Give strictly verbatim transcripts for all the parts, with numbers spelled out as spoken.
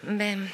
Ben,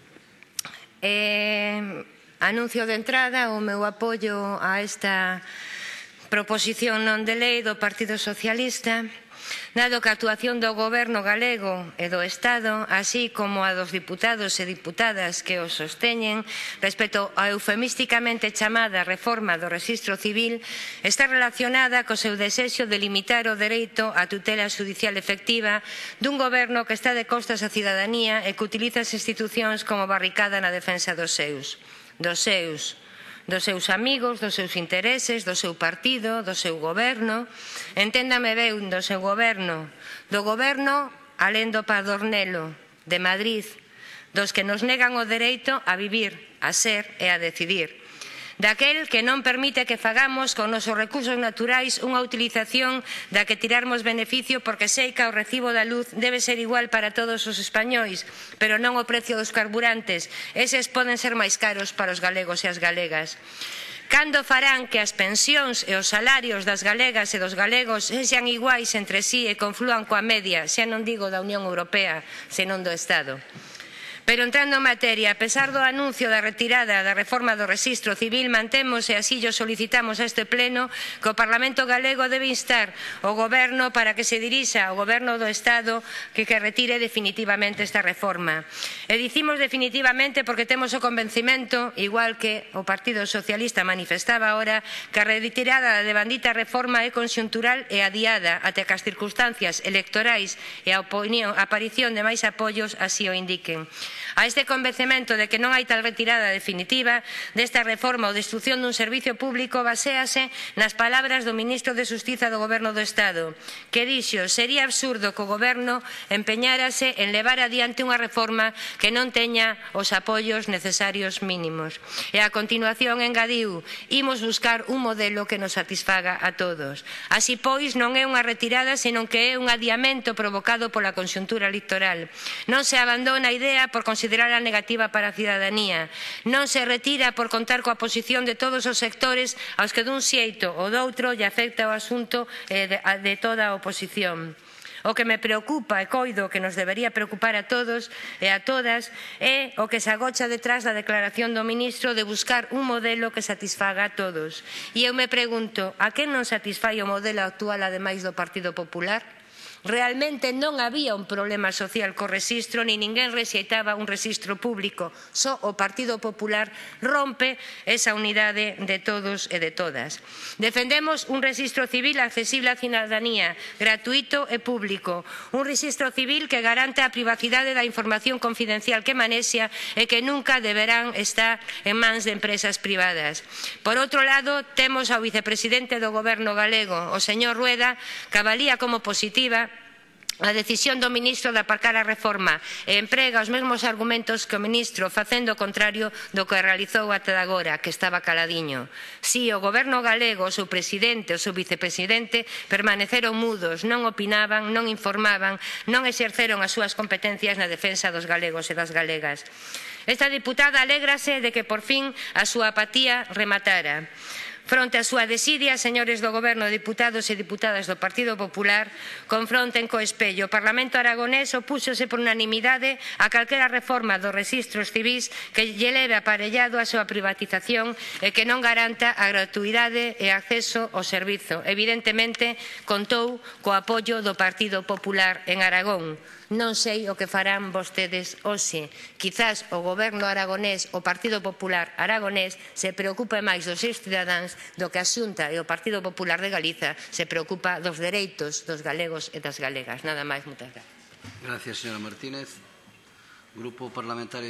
eh, anuncio de entrada o meu apoio a esta proposición non de lei do Partido Socialista, dado que a actuación do Goberno galego e do Estado, así como a dos diputados e diputadas que o sosteñen, respecto á eufemísticamente chamada reforma do Rexistro Civil, está relacionada co seu desexo de limitar o dereito á tutela xudicial efectiva dun Goberno que está de costas á cidadanía e que utiliza as institucións como barricada na defensa dos seus, dos seus, dos seus amigos, dos seus intereses, do seu partido, do seu goberno, enténdame ben, do seu goberno, do goberno alén do Padornelo, de Madrid, dos que nos negan o dereito a vivir, a ser e a decidir, daquel que non permite que fagamos con nosos recursos naturais unha utilización da que tirarmos beneficio porque sei que o recibo da luz debe ser igual para todos os españois, pero non o precio dos carburantes, eses poden ser máis caros para os galegos e as galegas. Cando farán que as pensións e os salarios das galegas e dos galegos sexan iguais entre sí e conflúan coa media, xa non digo da Unión Europea, senón do Estado? Pero entrando en materia, a pesar do anuncio da retirada da reforma do Rexistro Civil, mantemos, e así llo solicitamos a este pleno, que o Parlamento galego debe instar o Goberno para que se dirixa ao Goberno do Estado que que retire definitivamente esta reforma. E dicimos definitivamente porque temos o convencimento, igual que o Partido Socialista manifestaba ahora, que a retirada da devandita reforma é conxuntural e adiada até que as circunstancias electorais e a aparición de máis apoios así o indiquen. A este convencemento de que non hai tal retirada definitiva desta reforma ou destrucción dun servicio público baséase nas palabras do ministro de Xustiza do Goberno do Estado, que dixo: sería absurdo que o Goberno empeñárase en levar adiante unha reforma que non teña os apoios necesarios mínimos. E a continuación engadiu: imos buscar un modelo que nos satisfaga a todos. Así pois, non é unha retirada, senón que é un adiamento provocado pola conxuntura electoral. Non se abandona a idea por considerala negativa para a cidadanía. Non se retira por contar coa posición de todos os sectores aos que dun xeito ou doutro lle afecta o asunto de toda a oposición. O que me preocupa e coido que nos debería preocupar a todos e a todas é o que se agocha detrás da declaración do ministro de buscar un modelo que satisfaga a todos. E eu me pregunto, a quen non satisfai o modelo actual ademais do Partido Popular? Realmente non había un problema social co rexistro, ni ninguén rexeitaba un rexistro público, só o Partido Popular rompe esa unidade de todos e de todas. Defendemos un rexistro civil accesible á cidadanía, gratuito e público, un rexistro civil que garante a privacidade da información confidencial que manexa e que nunca deberán estar en mans de empresas privadas. Por outro lado, temos ao vicepresidente do Goberno galego, o señor Rueda, que avalía como positiva a decisión do ministro de aparcar a reforma e emprega os mesmos argumentos que o ministro facendo o contrario do que realizou até agora, que estaba caladiño. Si o Goberno galego, o seu presidente, o seu vicepresidente permaneceron mudos, non opinaban, non informaban, non exerceron as súas competencias na defensa dos galegos e das galegas. Esta diputada alégrase de que por fin a súa apatía rematara. Fronte á súa desidia, señores do Goberno, diputados e diputadas do Partido Popular, confronten co espello. O Parlamento aragonés opúxose por unanimidade a calquera reforma dos rexistros civís que lle leve aparellado a súa privatización e que non garanta a gratuidade e acceso ao servizo. Evidentemente, contou co apoio do Partido Popular en Aragón. Non sei o que farán vostedes hoxe. Quizás o Goberno aragonés, o Partido Popular aragonés, se preocupe máis dos seus cidadáns do que a Xunta e o Partido Popular de Galiza se preocupa dos dereitos dos galegos e das galegas. Nada máis, moitas gracias. Gracias, señora Martínez. Grupo Parlamentario